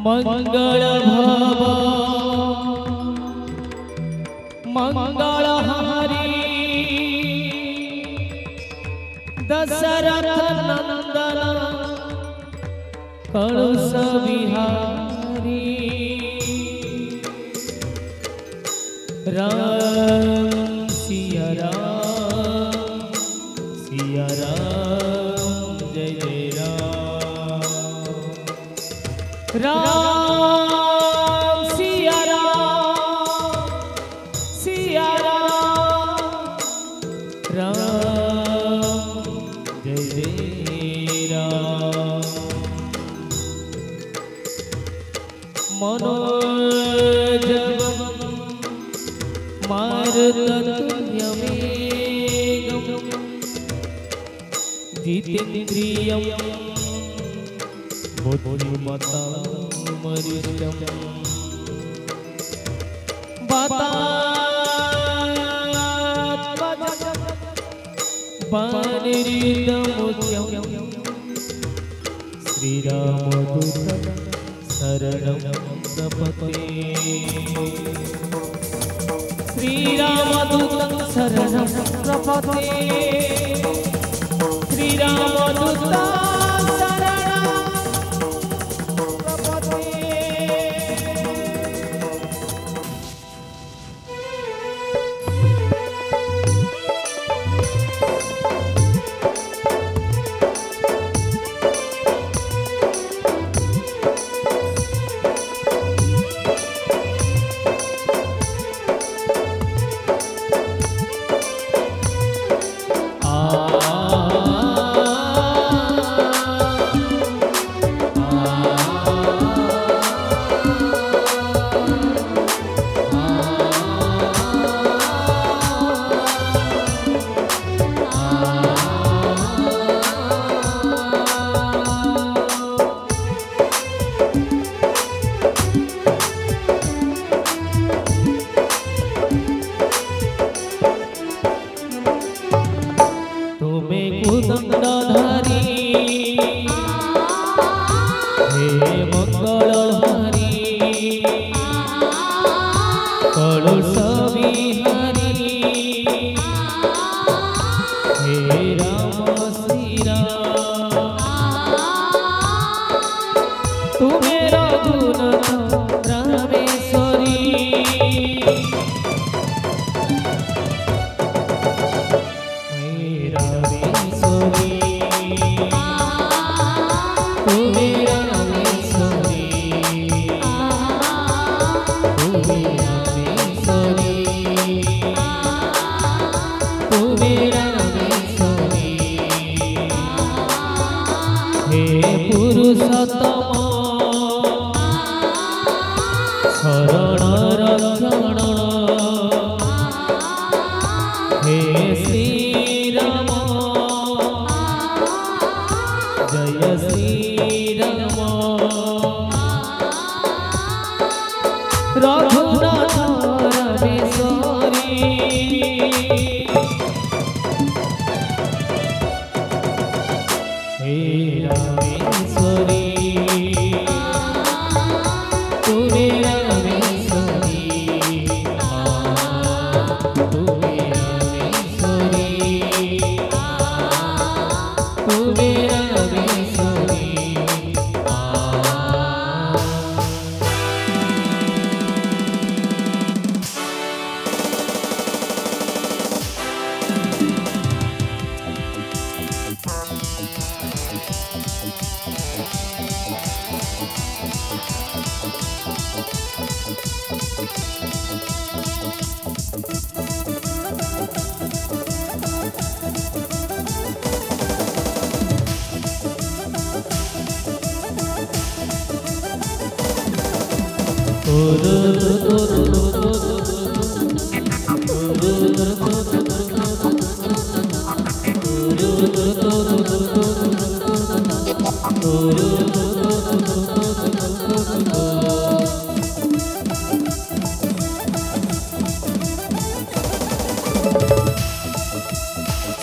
मंगल भव मंगल हरि दशरथ नंदन कलश बिहारी राम सिया राम जय जय राम राम सिया राम जय जय राम मनोजवं मारुततुल्यवेगं जितेन्द्रियं बुद्धिमतामरिष्टं वातात्मजं श्रीरामदूतं शरणं प्रपद्ये श्रीरामदूतं शरणं प्रपद्ये श्रीरामदूतं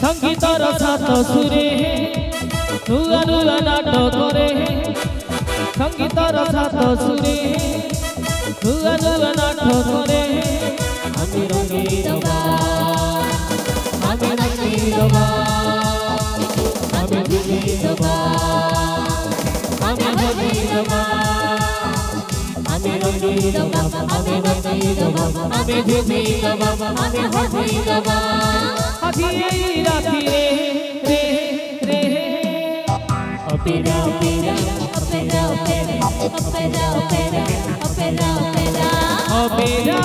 संगीतर सात सुरे नुआ नुआ नाट करे संगीतर सात सुरे नुआ नुआ नाट करे आमी रंगी दबा आमी रंगी दबा आमी रंगी दबा आमी रंगी दबा आमी रंगी दबा आमी रंगी दबा आमी रंगी दबा आमी रंगी दबा आधी राती रे रे opera opera opera opera opera opera opera opera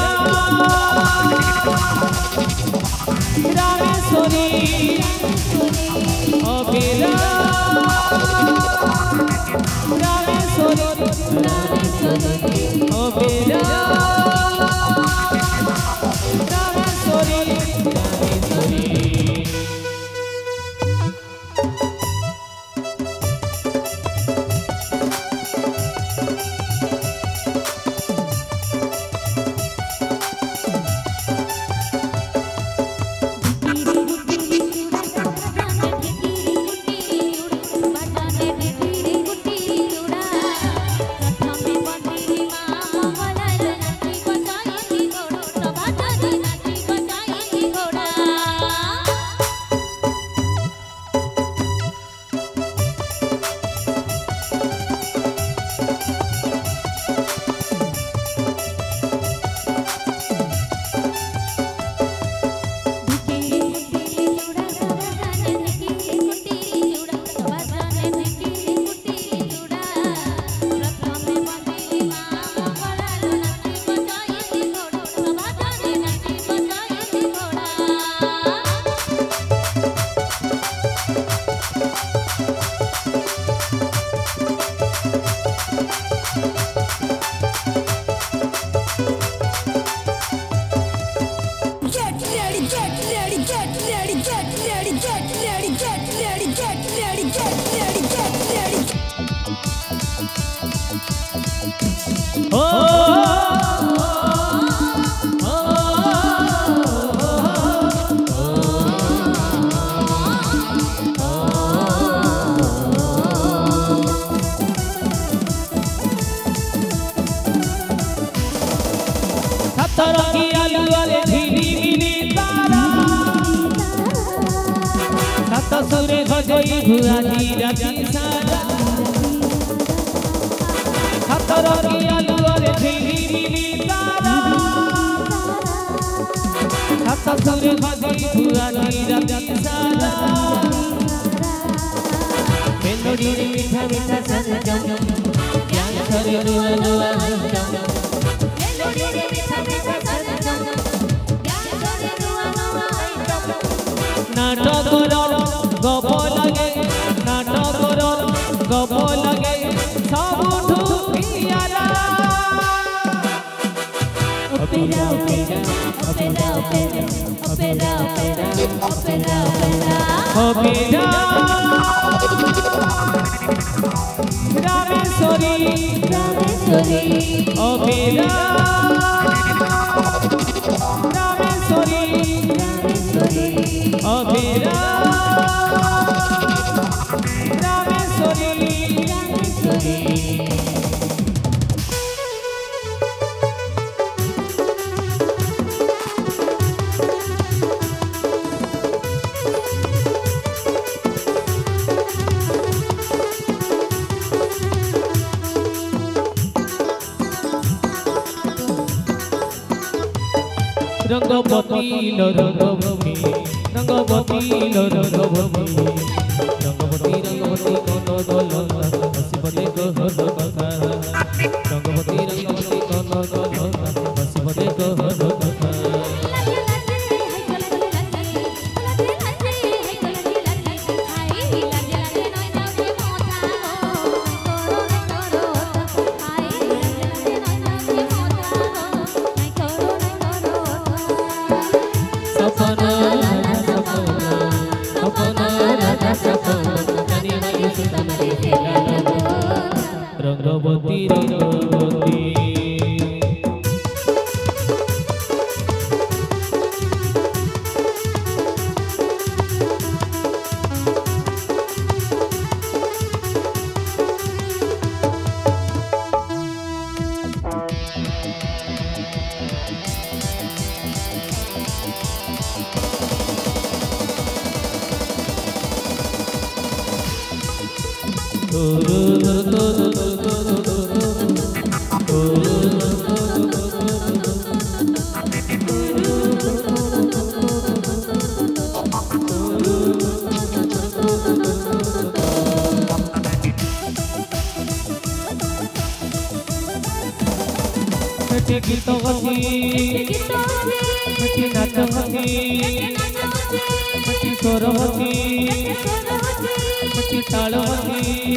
Rameswari opera Rameswari opera Rameswari तरंगी आलू वाले धीरी मिली तारा सात सुरे भजई भुआजी राजी सारा तरंगी आलू वाले धीरी मिली तारा सात सुरे भजई भुआजी राजी सारा मेलोडी मीठा मीठा सजन ज्ञान करे रुआ रुआ नाटकर गप लगे नाटकर गप लगे सबुठु पियारा opera opera opera opera opera opera opera Rameswari Rameswari opera Rameswari Rameswari opera Rameswari Rameswari Rangabati लो रंगवती रंगवती लो रंगवती रंगवती रंगवती कोनो दोलो हसीबते को हदो कथा रंगवती रंगवती कोनो दोलो हसीबते को हदो कथा सपना सपना सपना मिठी गीत गति मिठी नाच गति मिठी स्वर गति मिठी ताल गति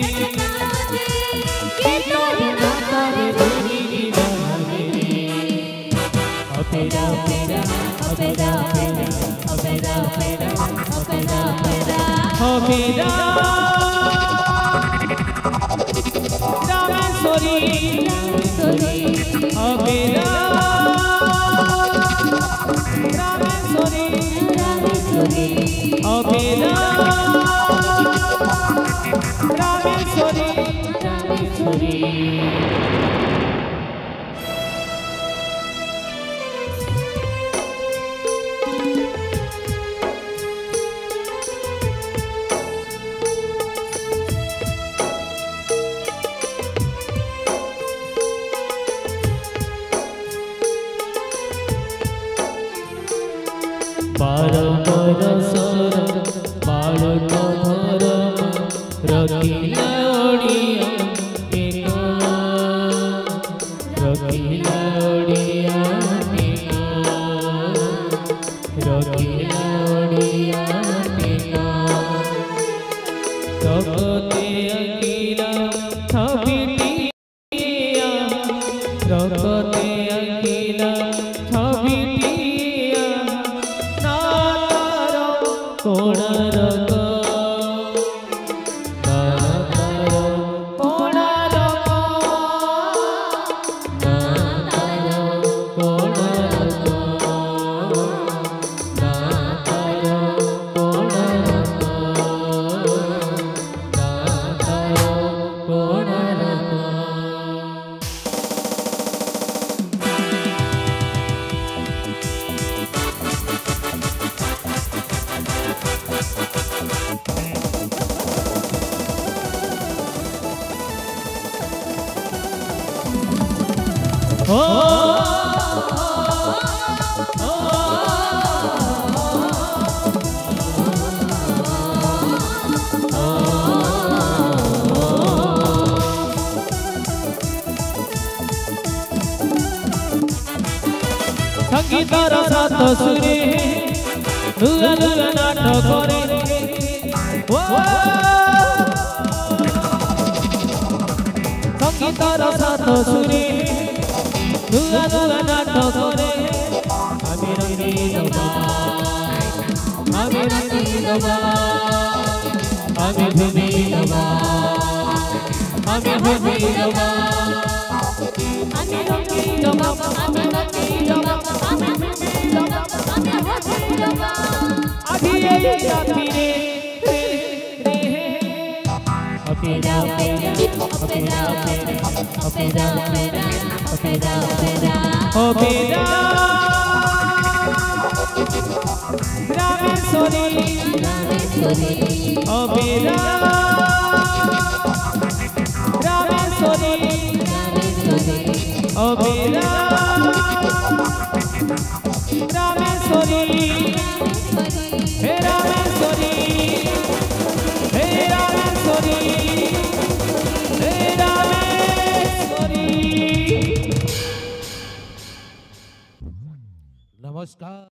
संगीतर सात सुरे नुआ नुआ नाटक करे संगीतर सात सुरे नुआ नुआ नाटक करे आमी रंगीन आमी रंगीन आमी भूमिन आमी भूमिन आमी रंगीन आमी नमस्कार।